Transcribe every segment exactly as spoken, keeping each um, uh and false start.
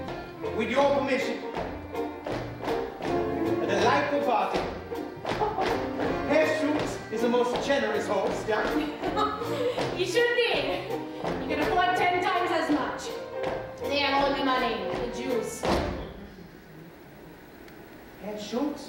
with your permission, a delightful party. Herr Schultz is the most generous host, yeah? He should be. You can afford ten times as much. They have only money, the Jews. Herr Schultz?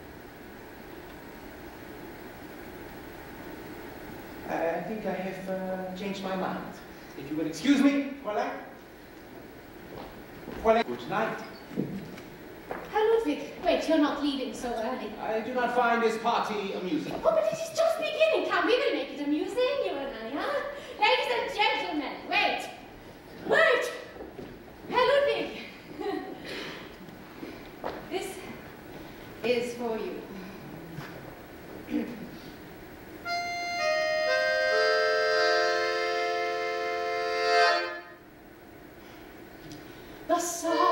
I think I have uh, changed my mind. If you will excuse me, Fräulein. Fräulein, good night. Herr Ludwig, wait, you're not leaving so early. I do not find this party amusing. Oh, but it is just beginning. Come, we will make it amusing, you and I, huh? Ladies and gentlemen, wait. Wait! Herr Ludwig. This is for you. The song